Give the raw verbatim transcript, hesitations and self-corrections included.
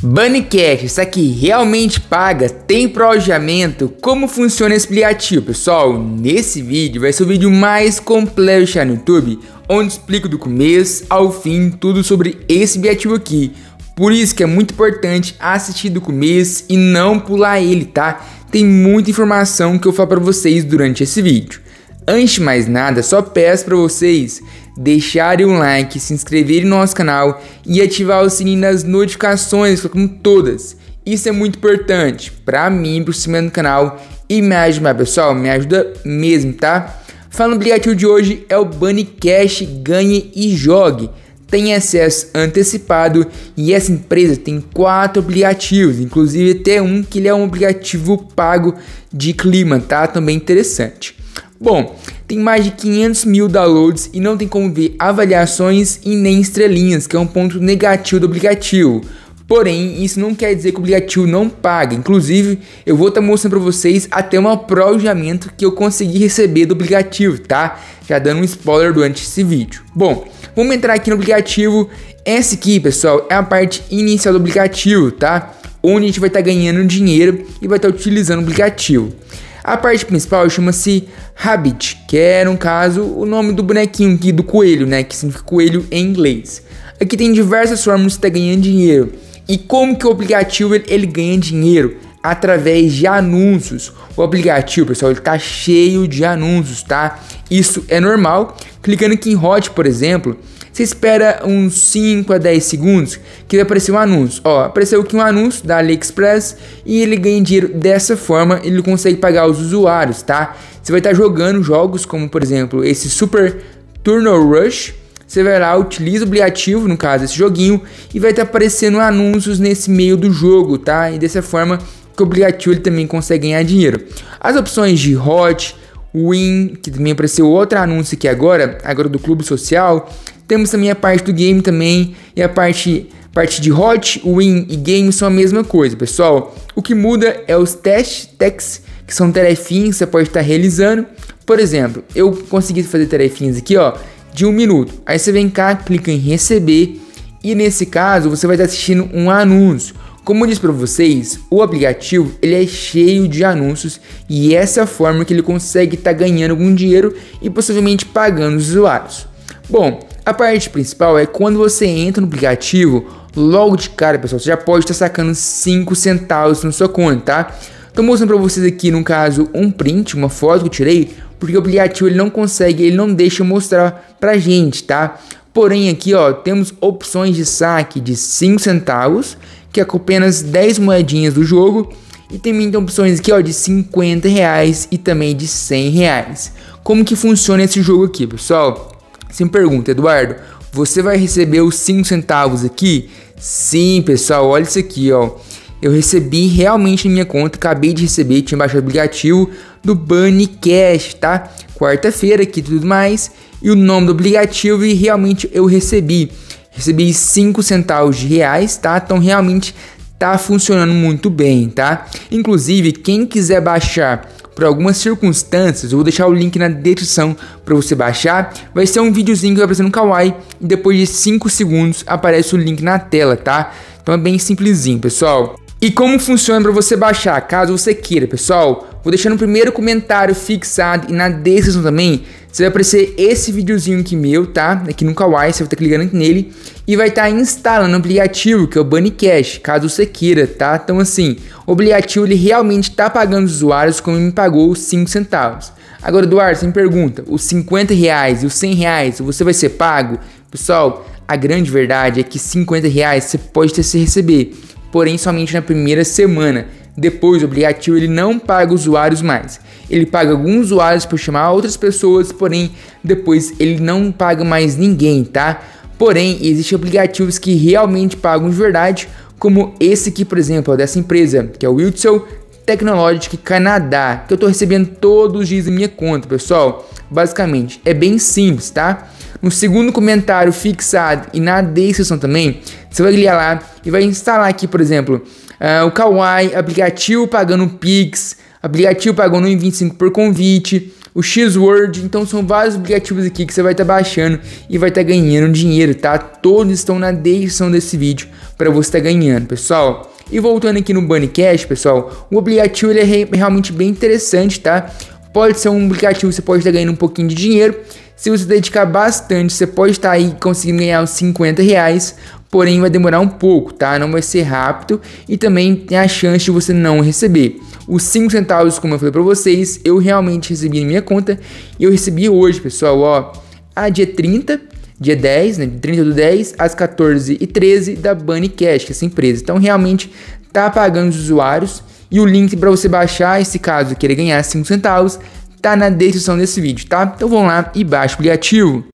Bunnycash, isso aqui realmente paga? Tem projamento? Como funciona esse aplicativo, pessoal? Nesse vídeo vai ser o vídeo mais completo no YouTube, onde explico do começo ao fim tudo sobre esse aplicativo aqui. Por isso que é muito importante assistir do começo e não pular ele, tá? Tem muita informação que eu falo para vocês durante esse vídeo. Antes de mais nada, só peço para vocês deixarem um like, se inscreverem no nosso canal e ativar o sininho das notificações, como todas. Isso é muito importante para mim, pro cima do canal e me ajuda, pessoal, me ajuda mesmo, tá? Falando do aplicativo de hoje é o Bunnycash Ganhe e Jogue. Tem acesso antecipado e essa empresa tem quatro aplicativos, inclusive até um que ele é um aplicativo pago de clima, tá? Também interessante. Bom, tem mais de quinhentos mil downloads e não tem como ver avaliações e nem estrelinhas, que é um ponto negativo do aplicativo. Porém, isso não quer dizer que o aplicativo não paga. Inclusive, eu vou estar mostrando para vocês até um projamento que eu consegui receber do aplicativo, tá? Já dando um spoiler durante esse vídeo. Bom, vamos entrar aqui no aplicativo. Essa aqui, pessoal, é a parte inicial do aplicativo, tá? Onde a gente vai estar ganhando dinheiro e vai estar utilizando o aplicativo. A parte principal chama-se Rabbit, que é, no caso, o nome do bonequinho aqui, do coelho, né? Que significa coelho em inglês. Aqui tem diversas formas de estar ganhando dinheiro. E como que o aplicativo ele, ele ganha dinheiro? Através de anúncios. O aplicativo, pessoal, ele tá cheio de anúncios, tá? Isso é normal. Clicando aqui em Hot, por exemplo, você espera uns cinco a dez segundos que vai aparecer um anúncio. Ó, apareceu aqui um anúncio da AliExpress e ele ganha dinheiro dessa forma, ele consegue pagar os usuários, tá? Você vai estar jogando jogos como, por exemplo, esse Super Turno Rush. Você vai lá, utiliza o aplicativo, no caso esse joguinho, e vai estar aparecendo anúncios nesse meio do jogo, tá? E dessa forma que o aplicativo ele também consegue ganhar dinheiro. As opções de Hot, Win, que também apareceu outro anúncio aqui agora, agora do Clube Social. Temos também a parte do game também, e a parte, parte de Hot, Win e Game são a mesma coisa, pessoal. O que muda é os testes, techs, que são tarefinhas que você pode estar realizando. Por exemplo, eu consegui fazer tarefinhas aqui, ó, de um minuto. Aí você vem cá, clica em receber, e nesse caso você vai estar assistindo um anúncio. Como eu disse para vocês, o aplicativo ele é cheio de anúncios e essa é a forma que ele consegue estar ganhando algum dinheiro e possivelmente pagando os usuários. Bom, a parte principal é quando você entra no aplicativo, logo de cara, pessoal, você já pode estar sacando cinco centavos na sua conta, tá? Estou mostrando para vocês aqui, no caso, um print, uma foto que eu tirei, porque o aplicativo ele não consegue, ele não deixa mostrar pra gente, tá? Porém aqui, ó, temos opções de saque de cinco centavos, que é com apenas dez moedinhas do jogo, e também tem opções aqui, ó, de cinquenta reais e também de cem reais. Como que funciona esse jogo aqui, pessoal? Você me pergunta, Eduardo, você vai receber os cinco centavos aqui? Sim, pessoal, olha isso aqui, ó. Eu recebi realmente na minha conta, acabei de receber, tinha baixado o aplicativo do Bunnycash, tá? Quarta-feira aqui e tudo mais, e o nome do aplicativo e realmente eu recebi. Recebi cinco centavos de reais, tá? Então realmente tá funcionando muito bem, tá? Inclusive, quem quiser baixar por algumas circunstâncias, eu vou deixar o link na descrição para você baixar. Vai ser um videozinho que vai aparecer no Kawaii e depois de cinco segundos aparece o link na tela, tá? Então é bem simplesinho, pessoal. E como funciona para você baixar, caso você queira, pessoal? Vou deixar no primeiro comentário fixado e na descrição também. Você vai aparecer esse videozinho aqui meu, tá? Aqui no Kawaii, você vai estar clicando nele e vai estar instalando o aplicativo, que é o Bunnycash, caso você queira, tá? Então assim, o aplicativo ele realmente está pagando os usuários como ele me pagou os cinco centavos. Agora, Eduardo, você me pergunta, os cinquenta reais e os cem reais, você vai ser pago? Pessoal, a grande verdade é que cinquenta reais você pode ter se receber, porém somente na primeira semana. Depois o aplicativo ele não paga usuários mais. Ele paga alguns usuários para chamar outras pessoas, porém depois ele não paga mais ninguém, tá? Porém, existem aplicativos que realmente pagam de verdade, como esse aqui, por exemplo, ó, dessa empresa, que é o Wilson Technologic Canadá, que eu tô recebendo todos os dias na minha conta, pessoal. Basicamente, é bem simples, tá? No segundo comentário fixado e na descrição também, você vai clicar lá e vai instalar aqui, por exemplo, uh, o Kawaii, aplicativo pagando Pix, aplicativo pagando um real e vinte e cinco centavos por convite, o X-Word. Então são vários aplicativos aqui que você vai estar tá baixando e vai estar tá ganhando dinheiro, tá? Todos estão na descrição desse vídeo para você estar tá ganhando, pessoal. E voltando aqui no Bunny Cash, pessoal, o aplicativo ele é re realmente bem interessante, tá? Pode ser um aplicativo que você pode estar tá ganhando um pouquinho de dinheiro. Se você dedicar bastante, você pode estar tá aí conseguindo ganhar uns cinquenta reais, porém vai demorar um pouco, tá? Não vai ser rápido e também tem a chance de você não receber. Os cinco centavos, como eu falei para vocês, eu realmente recebi na minha conta e eu recebi hoje, pessoal, ó, a dia trinta, dia dez, né, trinta do dez, às quatorze e treze da Bunny Cash, que é essa empresa. Então realmente tá pagando os usuários e o link para você baixar, esse caso querer ganhar cinco centavos, tá na descrição desse vídeo, tá? Então vamos lá e baixa o aplicativo.